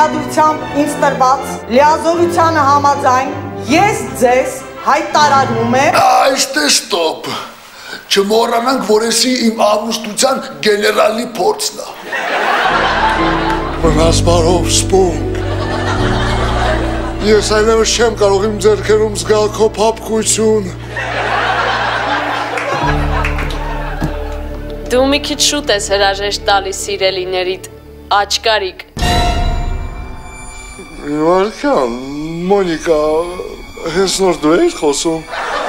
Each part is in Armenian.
Տրամադրությամբ ինձ տրված լիազորությանը համաձայն ես ձեզ հայտարարում եմ Այստե ստոպ Չմոռանանք, որ էսի իմ ամուսնության գեներալի փորձն է Մնաս բարով սպունգ Ես այլևս չեմ կարող իմ ձեռքերում զգալ քո փափկություն Դու մի քիչ շուտ ես հրաժեշտ տալիս սիրելիներիդ, աչկարիկ Վարքյան, Մոնիկա, հենց նոր դու էիր խոսում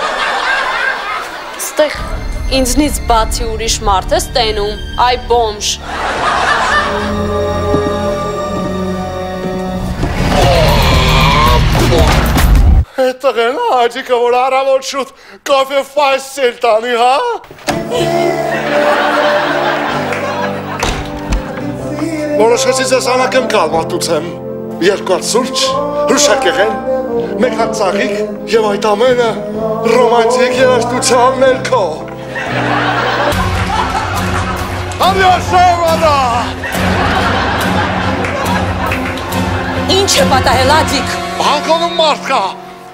Ստեղ ինձնից բացի ուրիշ մարդ ես տենում, այ բոմժ Այդ տղեն աջիկը, որ առավոտ շուտ կաֆե ֆայս ծել տանի, հա? Որոշեցի ձեզ անակեմ կալմատուցեմ, երկու հատ սուրճ, հրուշակեղեն, մեկ հատ ծաղիկ և այդ ամենը ռոմանտիկ երաժշտության ներքո։ Ամյաշև անա! Ինչ է պատահել աջիկ։ Հանգոնում մարդ կա։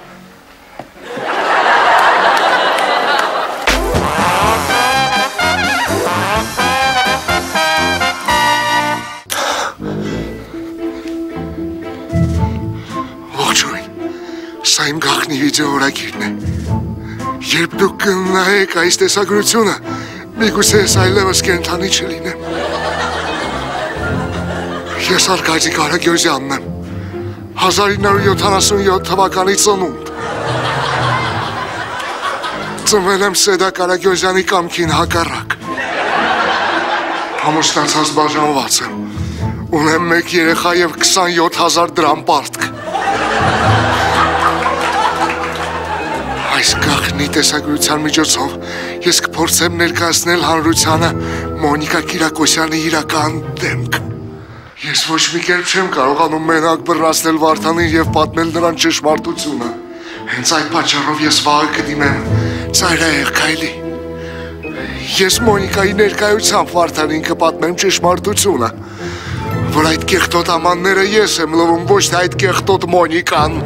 Սա իմ գաղտնի վիդեոորագիրն է։ Երբ դուք կնայեք այս տեսագրությունը, միգուցե ես այլևս կենդանի չլինեմ։ Ես Արկադի Կարագյոզյանն եմ, 1977 թվականի ծնունդ։ Ծնվել եմ Սեդա Կարագյոզյանի կամքին հակառակ։ Ամուսնացած բաժանված եմ, ունեմ 1 երեխա և 27,000 դրամ պարտք։ Այս գաղտնի տեսագրության միջոցով ես կփորձեմ ներկայացնել հանրությանը Մոնիկա Կիրակոսյանի իրական դեմք։ Ես ոչ մի կերպ չեմ կարողանում մենակ բռնացնել Վարդանին և պատմել նրան ճշմարտությունը։ Հենց այդ պատճառով ես վաղը կդիմեմ ծայրահեղ քայլի։ Ես Մոնիկայի ներկայությամբ Վարդանին կպատմեմ ճշմարտությունը, որ այդ կեղտոտ ամանները ես եմ լվում, ոչ թե այդ կեղտոտ Մոնիկան։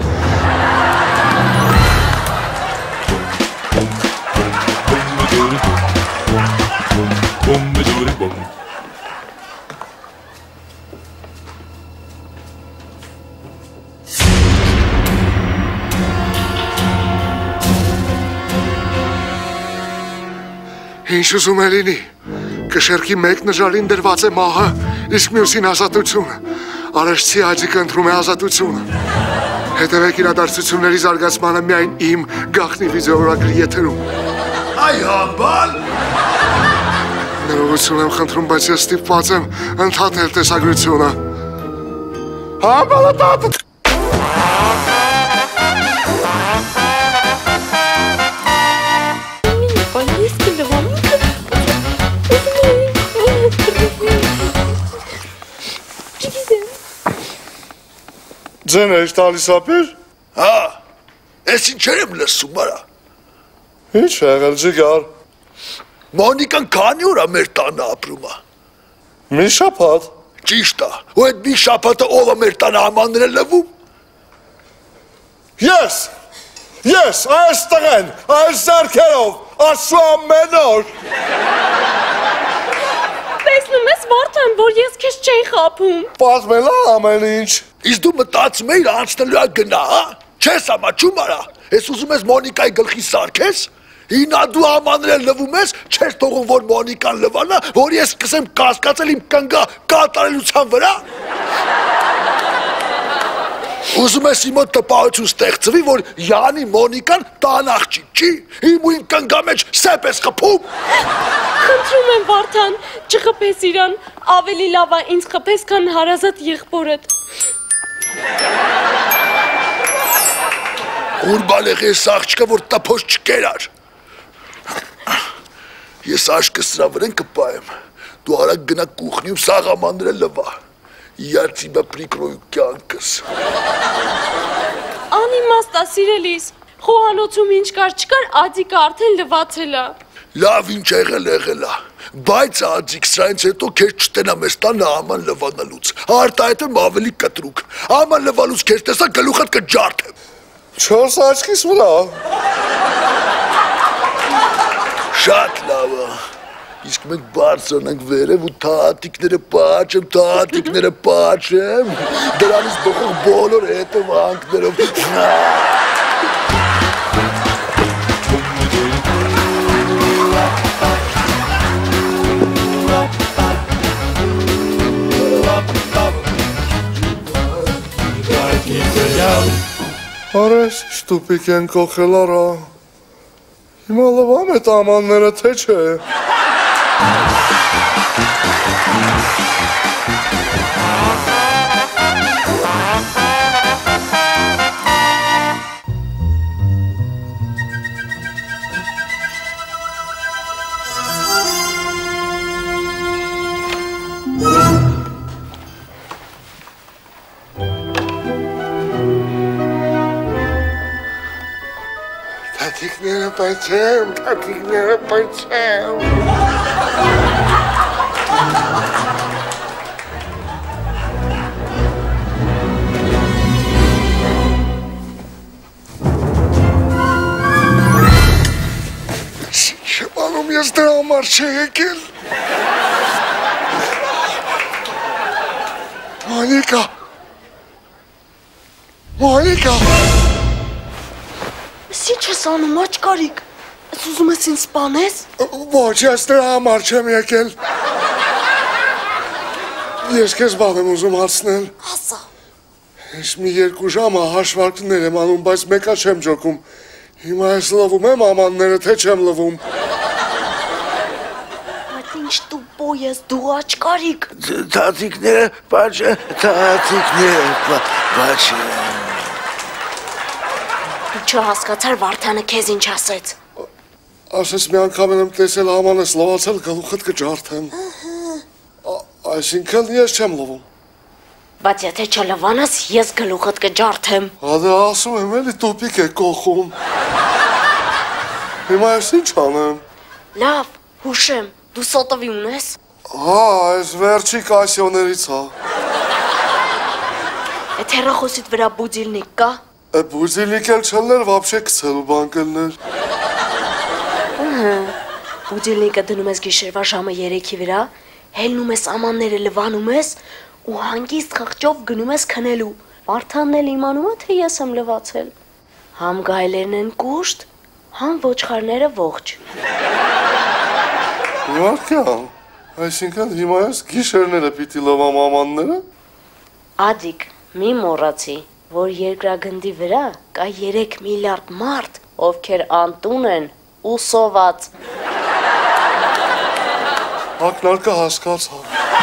Ինչ ուզում է լինի, կշերքի մեկ նժարին դրված է մահը, իսկ մյուսին ազատությունը, արեշցի աջիկը ընտրում է ազատությունը։ Հետևեք իրադարձությունների զարգացմանը միայն իմ գաղտնի վիդեոորագրի եթերում։ Այ համբալ Ներողություն եմ խնդրում, բայց ես ստիպված եմ ընդհատել տեսագրությունը։ Համբալը տատը Ձեն էիշ տալիս ապեր? Հա, ես ինչեր եմ լսում արա։ Ինչ եղել ջիգար։ Մոնիկան քանի օր է մեր տանը ապրում է։ Մի շաբաթ։ Ճիշտ է, ու այդ մի շաբաթը ով է մեր տանը ամաններ է լվում։ Ես, այս տղեն, այս ձեռքերով, ասու ամեն օր։ Տեսնում ես Վարդան, որ ես քեզ չէի խաբում։ Պատմել է ամեն ինչ։ Իսկ դու մտածում էիր անցնելու է գնա, հա? Չես ամաչում արա, ես ուզում ես Մոնիկայի գլխի սարքես, ինա դու ամանրել լվում ես, չես թողում, որ Մոնիկան լվանա, որ ես սկսեմ կասկածել իմ կնգա կատարելության վրա։ Ուզում ես իմ մոտ տպահություն ստեղծվի, որ Յանի Մոնիկան տան աղջիկ չի, իմ ու իմ կնգա մեջ սեպ ես խփում։ Խնդրում եմ Վարդան, չխփես իրան, ավելի լավ է ինձ խփես, քան հարազատ եղբորդ։ Ուրբալեղ ես աղջիկը, որ տպոս չկերար։ Ես աշկը սրա վրեն կպայեմ, դու արագ գնա կուխնիում սաղ ամանրել լվա, я тебя прикрою կյանքս։ Անիմաստ է սիրելիս, խոհանոցում ինչ կար չկար, ադիկը արդեն լվացել է։ Լավ ինչ եղել է, բայց ածիկ սրանից հետո քեզ չտենամ ես տանը աման լվանալուց, արտահայտեմ ավելի կտրուկ, աման լվալուց քեզ տեսա գլուխդ կջարդեմ։ 4 աչքիս վրա։ Շատ լավ է, իսկ մենք բարձրն ենք վերև ու թաթիկները պաչեմ, դրանից բխող բոլոր հետևանքներով։ Արես, շտուպիկ են կողել արա, հիմա լվամ էտ ամանները թե չէ։ Թաթիկները պայցեմ։ Շպանում ես դրա համար չէ եկել։ Մոնիկա։ Ինչ ես անում, աչկարիկ, ես ուզում ես ինձ սպանես։ Ոչ, ես դրա համար չեմ եկել։ Ես քեզ բան եմ ուզում հարցնել։ Ասա։ Ես մի 2 ժամ հաշվարկներ եմ անում, բայց մեկա չեմ ջոկում։ Հիմա ես լվում եմ ամանները, թե չեմ լվում։ Բայց ինչ տուպո ես դու, աչկարիկ։ Թաթիկները պաչեմ։ Չհասկացար Վարդանը քեզ ինչ ասեց։ Ասես մի անգամ եմ տեսել ամանս լվացել գլուխդ կջարդեմ։ Այսինքն ես չեմ լվում։ Բայց եթե չլվանաս, ես գլուխդ կջարդեմ։ Հադե ասում եմ էլի տոպիկ է կողում։ Հիմա ես ինչ անեմ։ Լավ, հուշեմ, դու սոտովի ունես։ Այս վերջի կասյոներից հա։ Էդ հեռախոսիդ վրա բուդիլնիկ կա։ Բուդիլնիկ էլ չլներ, վաբշե կցելու բան կլներ։ Բուդիլնիկը դնում ես գիշերվա ժամը 3-ի վրա, հելնում ես ամանները լվանում ես ու հանգիստ խղճով գնում ես քնելու։ Վարդանն էլ իմանում է, թե ես եմ լվացել։ Համ գայլերն են կուշտ, համ ոչխարները ողջ։ Իհարկե, այսինքն հիմա ես գիշերները պիտի լվամ ամանները։ Ադիկ, մի մոռացի, որ երկրագնդի վրա կա 3 միլիարդ մարդ, ովքեր անտուն են ու սոված։ Ակնարկը հասկացա։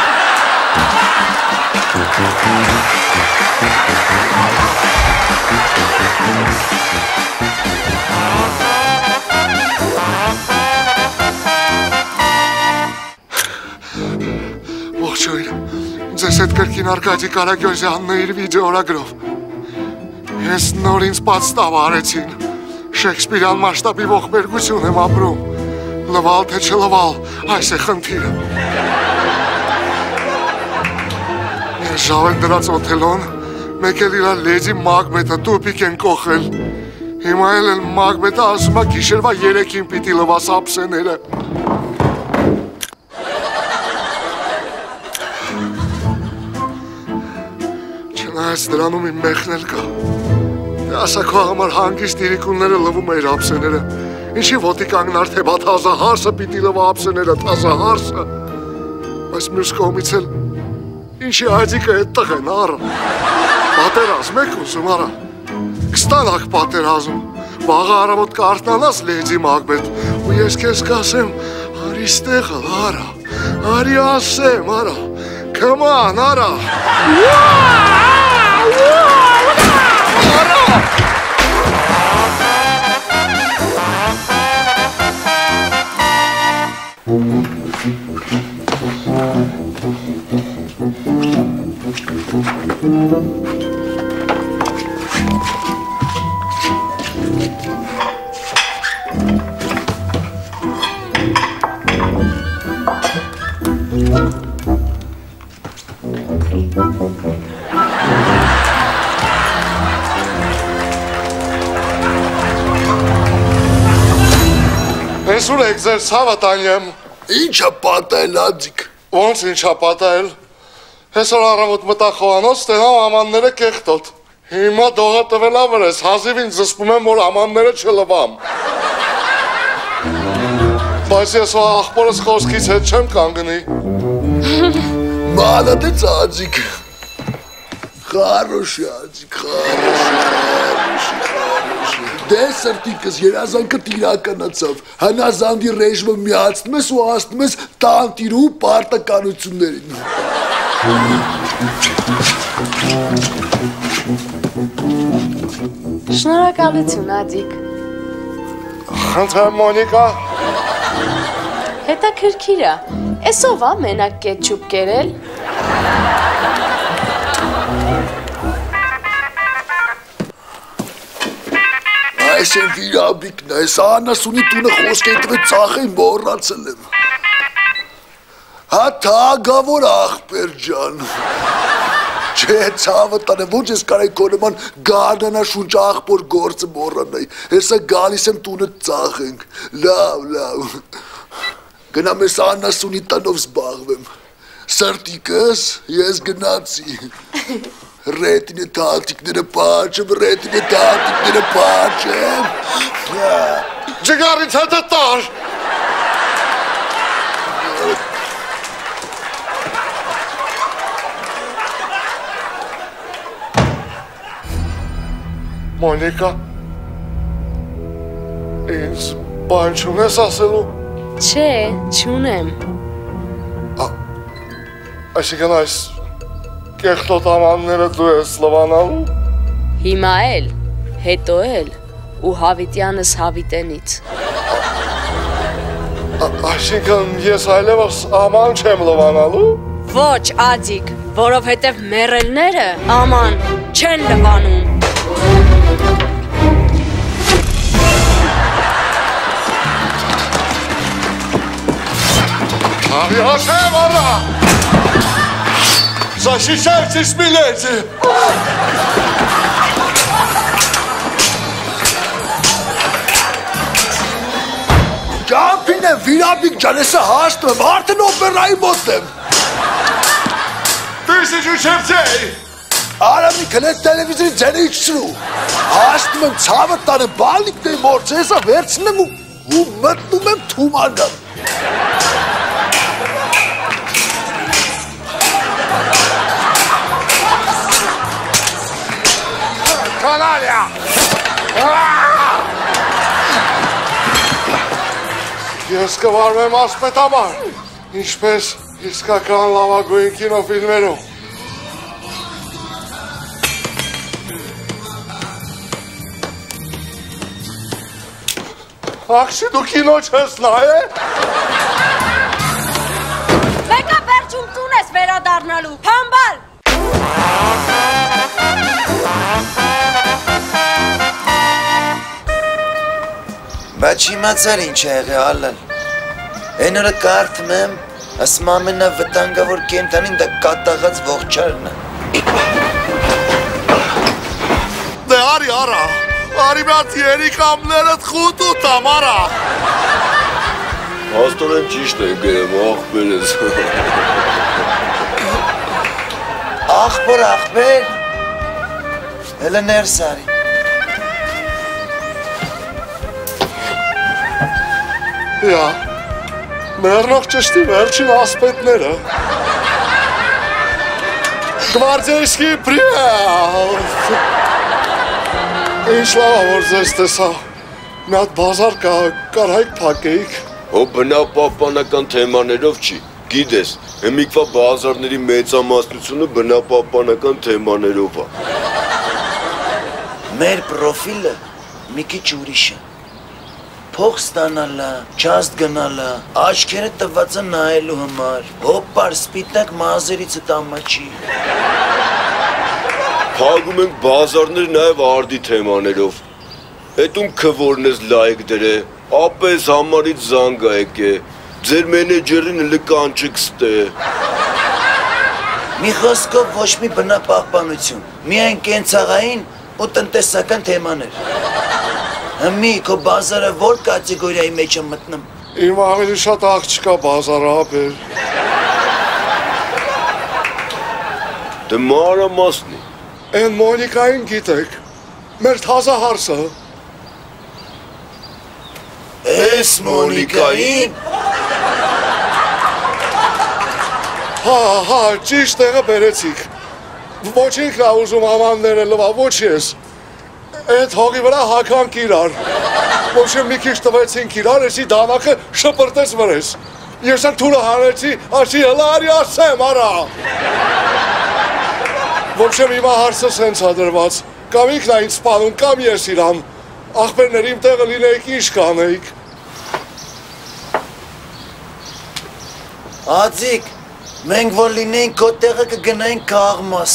Ողջույն, ձեզ հետ կրկին Արկադի Կարագյոզյանն է իր վիդեորագրով։ Ես նոր ինձ պատստավ արեցին, Շեքսպիրյան մասշտաբի ողբերգություն եմ ապրում, լվալ թե չլվալ, այս է խնդիրը։ Ես ժավել դրած օթելոն, մեկ էլ իրա լեզի մագմետը տուպիկ են կողել, հիմա էլ մագմետը ասում է գիշերվա 3-ին պիտի լվաս ապսեները։ Չնայած դրանում իմ մեղն էլ կա։ Ասա քո համար հանգիստ իրիկունները լվում էր ապսեները, ինչի ոտի կանգնար թե բա թազահարսը պիտի լվա ապսեները, թազահարսը, բայց մյուս կողմից էլ ինչի այդիկը էդ տղեն առը, պատերազմ եք ուզում արա, կստանակ պատերազմ, վաղը առավոտ կարտնանաս լեզի մագմետ, ու ես կեզ կասեմ, արի ստեղը արա, արի ասեմ արա, կման արա, Ես ուր եք ձեր ցավը տանեմ։ Ինչա պատահել աջիկ։ Ոնց ինչա պատահել։ Հեսօր առավոտ մտա խոհանոց, տենամ ամանները կեղտոտ։ Հիմա դողը տվելա վրես, հազիվին զսպում եմ, որ ամանները չլվամ։ Բայց ես աղբորս խոսքից հետ չեմ կանգնի։ Молодец, աջիկ։ Хороший աջիկ, хороший։ Դե սրտիկս երազանքդ իրականացավ, հնազանդի ռեժիմը միացնում ես ու ասնում ես տանտիրու պարտականություններին։ Շնորհակալություն, Ադիկ։ Խնդրեմ Մոնիկա։ Հետաքրքիր է, էս ով է մենակ կետչուպ կերել։ Այս են վիրաբիկն է, այս անասունի տունը խոսք է տվեց ծախեն մոռացել եմ։ Հա թագավոր աղբեր ջան։ Չէ, ցավը տանը ոչ ես կարայի քո նման գարնանա շունչ աղբոր գործը մոռանայի։ Հեսա գալիս եմ տունը ծախենք։ Լավ։ Գնամ ես անասունի տնով զբաղվեմ։ Սրտիկս ես գնացի։ Ռետինը տատիկները պաչեմ, Ջգարից հետը տար։ Մոնիկա, ինձ բան չունես ասելու։ Չէ, չունեմ։ Այսինքն այս կեղտոտ ամանները դու ես լվանալու։ Հիմա էլ, հետո էլ, ու հավիտյանս հավիտենից։ Այսինքն ես այլևս աման չեմ լվանալու։ Ոչ, Ադիկ, որովհետև մեռելները աման չեն լվանում։ Ահիաշեմ արա։ Защищайтесь, миледи! Ճամփին եմ, վիրաբիկ ջան, եսը հաշտում եմ, արդեն օպերայի մոտ եմ։ Տիսիջու չևցեի։ Արամի կլեց տելևիզորի ձենը իչցրու։ Հաշտում եմ ցավը տանը բալիկն եմ մորձ, եսա վերցնեմ ու մտնում եմ թումանամ։ Կանալյա։ Ես կվարվեմ ասպետաբար, ինչպես իսկական լավագույն կինոֆիլմերում։ Աղջի դու կինո չես նայել։ Մեկը վերջում տուն ես վերադառնալու, համբալ։ Բայց իմացար ինչ է եղել ալալ։ Այն օրը կարդում եմ, ասում ամենավտանգավոր կենդանին դա կատաղած ողջարն է։ Դե արի արա, արի մյաց երիկամներըդ խուտ ու տամ արա։ Աստորեն ճիշտ են գերեմ, աղբեր ես։ Աղբեր, հելը ներս արի։ Յա, մերնող ճշտի վերջին ասպետները։ Գվարդիայսկի պրիվետ։ Ինչ լավա որ ձեզ տեսա, մի հատ բազար կարայք պակեիք։ Հո բնապահպանական թեմաներով չի, գիտես, հեմիկվա բազարների մեծամասնությունը բնապահպանական թեմաներով է։ Մեր պրոֆիլը մի քիչ ուրիշ է։ Փող ստանալը, չաստ գնալը, աչքերը տված է նայելու համար, հոպար սպիտակ մազերիցդ ամաչի։ Փագում ենք բազարներ նաև արդի թեմաներով։ Հետում քվորն ես լայք դրե, ապես համարից զանգ ա եկե, ձեր մենեջերին լկանչքստե։ Մի խոսքով ոչ մի բնապահպանություն, միայն կենցաղային ու տնտեսական թեմաներ։ Հմի, քո բազարը որ կատեգորիայի մեջ եմ մտնում։ Իմ ավելի շատ աղջկա բազարը ապեր։ Դե մանրամասնի։ Են Մոնիկային գիտեք, մեր թազա հարսը։ Էս Մոնիկային։ Հա, ճիշտ տեղը բերեցիք։ Ոչինք նա ուզում ամանները լվա, ոչ ես։ Այդ հողի վրա հականք իրար։ Ոչ մի քիչ տվեցինք իրար, էսի դանակը շպրտեց վրես։ Ես են թուրը հանեցի, ասի հլարի ասեմ, արա։ Ոչեմ հիմա հարսը սենց հադրված, կամ ինքն այն սպանում, կամ ես իրան, աղբերներ իմ տեղը լինեիք, ինչ կանեիք։ Ածիկ, մենք որ լինեինք քո տեղը կգնայինք Կաղմաս։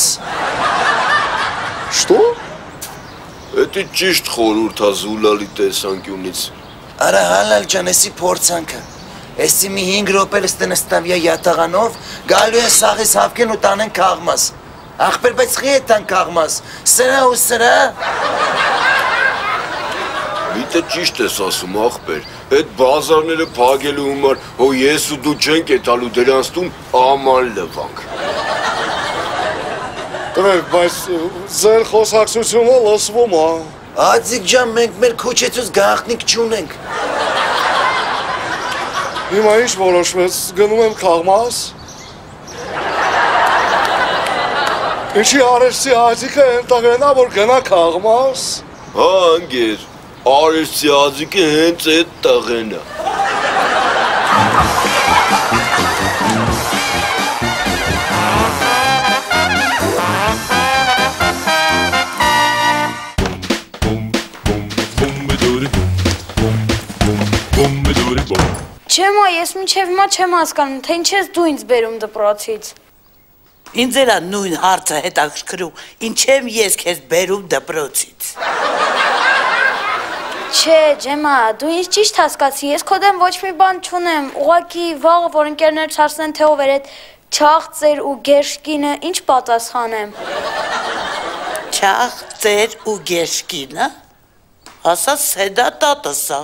Շտո՞։ Էդի ճիշտ խորհուրդ ա զուլալի տեսանկյունից։ Արա հալալ ջան, էսի փորձանքը։ Էսի մի 5 րոպե ստենստավյա յատաղանով գալու են սաղից հավքեն ու տանեն Կաղմաս։ Ախպեր, բայց խի է տան Կաղմաս, սրա ու սրա։ Միտը ճիշտ ես ասում, ախպեր, այդ բազարները փակելու համար հո ես ու դու չենք եթալու դրանց տուն աման լվանք։ Տրեք, բայց ձեր խոսակցությունը լսվում է։ Ածիկ ջան, մենք մեր քուչեցուց գաղտնիք չունենք։ Հիմա ինչ որոշվեց, գնում եմ Կաղմաս։ Ինչի արեշցի ածիկը ենտաղենա, որ գնա Կաղմաս։ Հա, անգեր, արեշցի ածիկը հենց այդ տաղենա։ Չեմա, ես մինչև հիմա չեմ հասկանում, թե ինչ ես դու ինձ բերում դպրոցից։ Ինձ էլա նույն հարցը հետաքրքրում, ինչ եմ ես քեզ բերում դպրոցից։ Չէ, Ջեմա, դու ինձ ճիշտ հասկացի, ես քո դեմ ոչ մի բան չունեմ, ուղղակի վաղը, որ ընկերներս հարցնեն, թե ով էր այդ չաղ ծեր ու գերշկինը, ինչ պատասխանեմ։ Չաղ ծեր ու գերշկինը, ասա սեդա տատսա։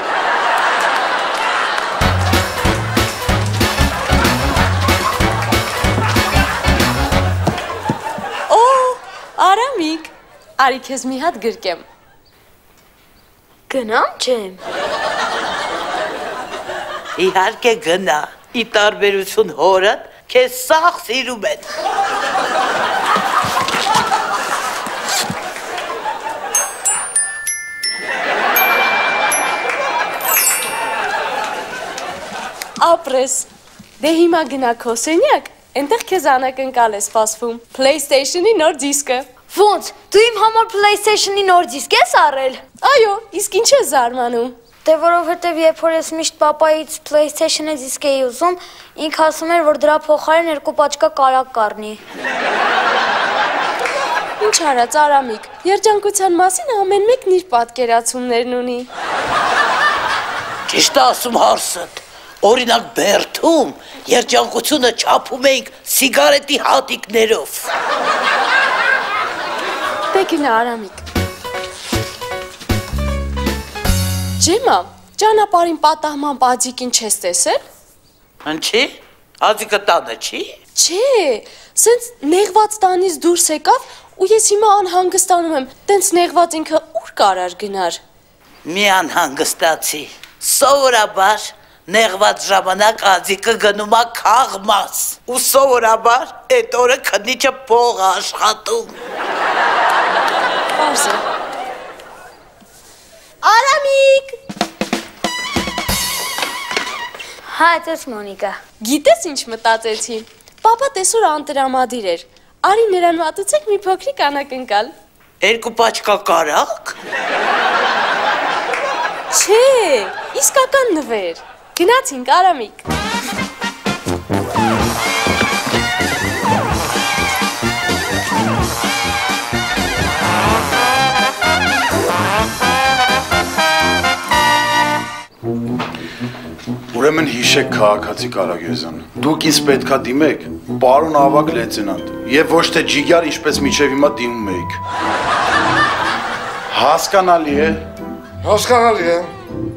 Արամիկ, արի քեզ մի հատ գրկեմ։ Գնամ չեմ։ Իհարկե գնա, ի տարբերություն հորդ, քեզ սաղ սիրում են։ Ապրես, դե հիմա գնա քո սենյակ, այնտեղ քեզ անակնկալ է սպասվում, PlayStation-ի նոր դիսկը։ Ոնց, դու իմ համար PlayStation-ի նոր դիսկ ես առել։ Այո, իսկ ինչ ես զարմանում։ Դե որովհետև երբ որ ես միշտ պապայից PlayStation-ի դիսկ էի ուզում, ինքը ասում էր, որ դրա փոխարեն 2 պաճկա կարակ կառնի։ Ինչ արած Արամիկ, երջանկության մասին ամեն մեկն իր պատկերացումներն ունի։ Ճիշտ ասում հարսդ, օրինակ Բերթում երջանկությունը չափում էինք սիգարետի հատիկներով։ Դե գնա Արամիկ։ Ջեմա, ճանապարհին պատահման ածիկին չես տեսել։ Ինչի՞, ածիկը տանը չի։ Չէ, սենց նեղված տանից դուրս եկավ ու ես հիմա անհանգստանում եմ, տենց նեղված ինքը ուր կարար գնար։ Մի անհանգստացի, սովորաբար նեղված ժամանակ ածիկը գնում է Կաղմաս ու սովորաբար այդ օրը քննիչը փող աշխատում։ Պարզ է։ Արամիկ։ Հա, ես Մոնիկա։ Գիտես ինչ մտածեցի։ Պապա տեսօր անտրամադիր էր։ Արի նրան մատուցեք մի փոքրիկ անակնկալ։ 2 պաճկա կարակ։ Չէ, իսկական նվեր։ Գնացինք Արամիկ։ Ուրեմն հիշեք քաղաքացի Կարագոզյան։ Դուք ինձ պետքա դիմեք, պարոն ավագ լեյտենանտ, եւ ոչ թե ջիգար, ինչպես միջև հիմա դիմում եք։ Հասկանալի է։ Հասկանալի է։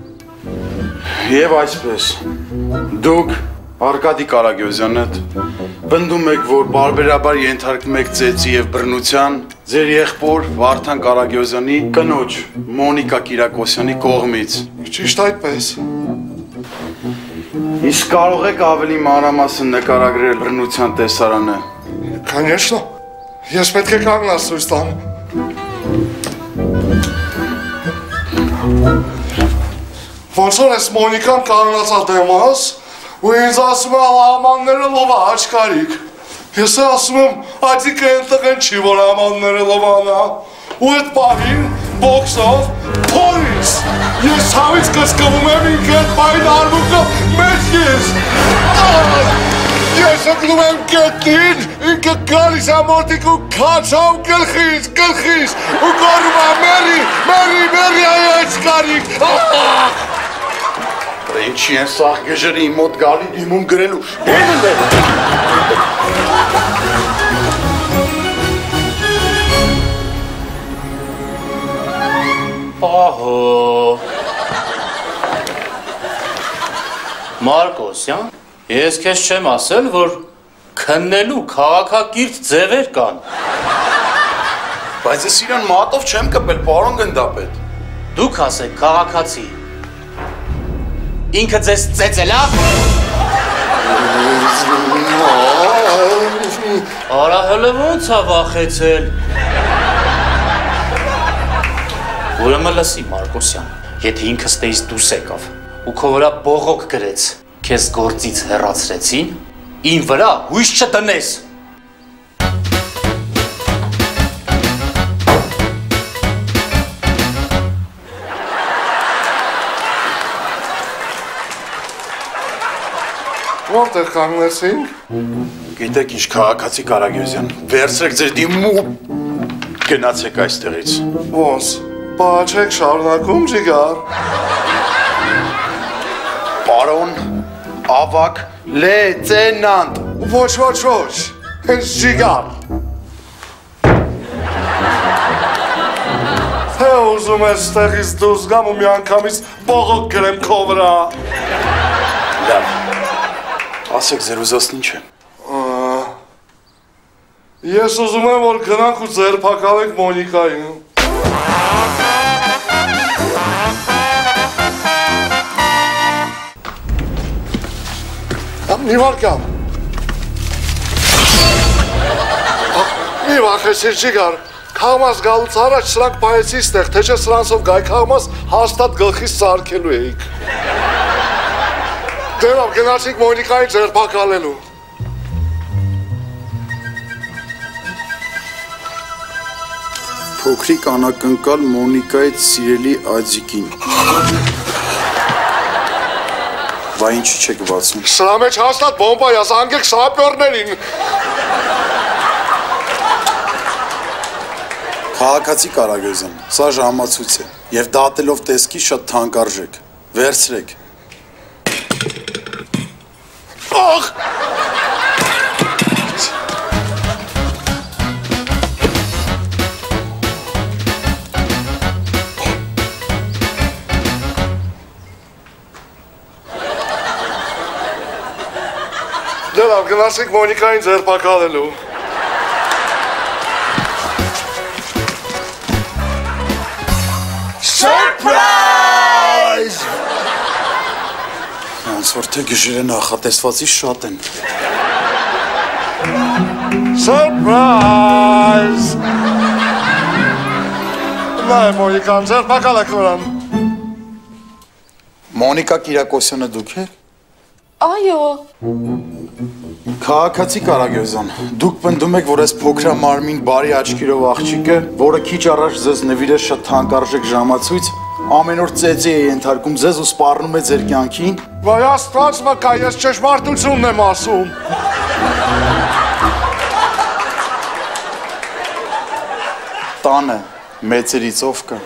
Եվ այսպես, դուք Արկադի Կարագոզյանը պնդում եք, որ բարբերաբար ենթարկվում եք ծեծի եւ բռնության ձեր եղբոր Վարդան Կարագոզյանի կնոջ Մոնիկա Կիրակոսյանի կողմից։ Ճիշտ այդպես։ Իսկ կարող եք ավելի մանրամասն նկարագրել բռնության տեսարանը։ Конечно։ Ես պետք է կանգնած ցույց տամ։ Ոնց որ ես Մոնիկան կանգնած դեմս, ու ինձ ասում է ամանները լովա աչքարիք։ Ես ասում եմ, այդիկ են տղեն չի, որ ամանները լովանա։ Ու այդ պահին, բոքսով, փորից, ես հավից կսկվում եմ ինք այդ պահին արմուկը մեջ ես։ Ես ընկնում եմ կետին, ինքը գալիս ամորդիկ ու կացավ գլխից, ու գորում է մերի այ աչքարիք։ Ինչի են սաղ գժրի մոտ գալի դիմում գրելու, հենն է։ Ահո, Մարկոսյան, ես քեզ չեմ ասել, որ քննելու քաղաքակիրթ ձևեր կան։ Բայց ես իրան մատով չեմ կպել, պարոն գնդապետ։ Դուք ասեք քաղաքացի։ Ինքը ձեզ ծեծել է։ Արա հələ ոնց է վախեցել։ Ուրեմն լսի Մարկոսյան, եթե ինքը ստեից դուրս եկավ ու քո վրա բողոք գրեց, քեզ գործից հեռացրեցին, ին վրա հույս չտնես։ Որտեղ կանգնեցինք։ Գիտեք ինչ քաղաքացի Կարագոզյան, վերցրեք ձեր դիմում ու գնացեք այստեղից։ Ոնց, պահաչեք շարունակում ջիգար։ Պարոն ավագ լեյտենանտ։ Ոչ, հենց ջիգար։ Թե ուզում ես ստեղից դուրս գամ ու մի անգամից բողոք գրեմ քո վրա։ Լավ, ասեք ձեր ուզածն ինչ է։ Ես ուզում եմ, որ գնանք ու ձերբակալենք Մոնիկային։ Մի վարկյամ։ Մի վախեցիր ջիգար, քաղմաս գալուց առաջ սրանք պայեցի ստեղ, թե չէ սրանցով գայ քաղմաս հաստատ գլխիս սարքելու էիք։ Դերավ գնացինք Մոնիկային ձերբակալելու։ Փոքրիկ անակնկալ Մոնիկայից սիրելի աջիկին։ Բա ինչի չեք բացում։ Սրա մեջ հաստատ բոմբա է, զանգեք սապյորներին։ Քաղաքացի Կարագոզյան, սա ժամացույց է, եւ դատելով տեսքի շատ թանկարժեք։ Վերցրեք։ Ախ! Դեռ գնացինք Մոնիկային ձերբակալելու։ Surprise! Ոնց որ թե գժերը նախատեսվածի շատ են։ Surprise! Նա է Մոնիկան ձերբակալեք նրան։ Մոնիկա Կիրակոսյանը դուք եք։ Այո։ Քաղաքացի Կարագոզյան, դուք պնդում եք, որ այս փոքրամարմին բարի աչքերով աղջիկը, որը քիչ առաջ ձեզ նվիրեց շատ թանկարժեք ժամացույց, ամեն օր ծեծի է ենթարկում ձեզ ու սպառնում է ձեր կյանքին։ Վայ Աստված վկա, ես ճշմարտությունն եմ ասում։ Տանը մեծերից ով կա։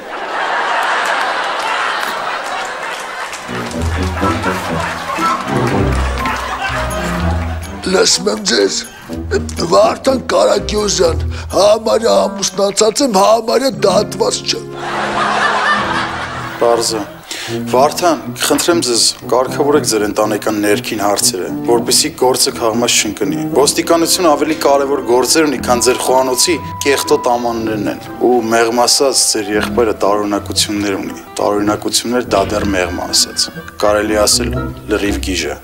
Լսում եմ ձեզ, Վարդան Կարագյոզյան, համարյա ամուսնացած եմ, համարյա դատված չեմ։ Պարզը, Վարդան, խնդրեմ ձեզ, կարգավորեք ձեր ընտանեկան ներքին հարցերը, որպեսզի գործը քաղմաս չընկնի։ Ոստիկանությունը ավելի կարևոր գործեր ունի, քան ձեր խոհանոցի կեղտոտ ամաններն են։ Ու մեղմ ասած, ձեր եղբայրը տարօրինակություններ ունի։ Տարօրինակություններ դա դեռ մեղմ ասած։ Կարելի ասել լրիվ գիժը։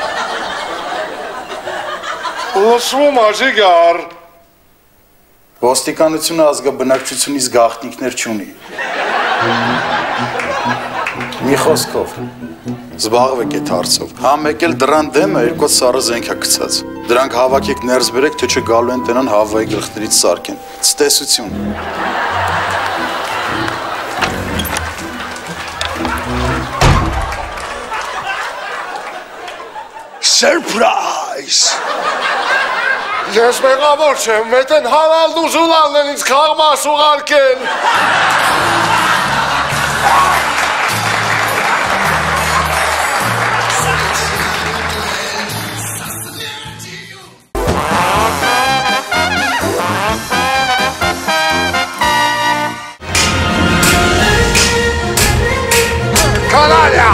Լսում աջիգար։ Ոստիկանությունը ազգաբնակչությունից գաղտնիքներ չունի։ Մի խոսքով, զբաղվեք այդ հարցով։ Հա մեկ էլ դրան դեմը երկու սառը զենք է գցած։ Դրանք հավաքեք ներս բերեք, թե չգալու են տնան Հավայի գլխներից սարքեն։ Ցտեսություն։ Surprise! Ես մեղավոր չեմ, մետ են հանալ դու զուլալն են ինձ քաղմաս ուղարկեն։ Kanalya!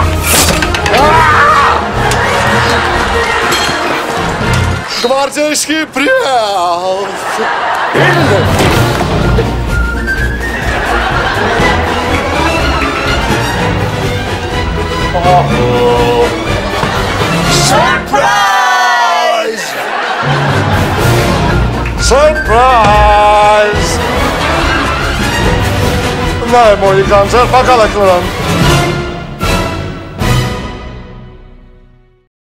Гвардейский прям! Surprise! Surprise! Да, мой концерт, пока, Лаклан.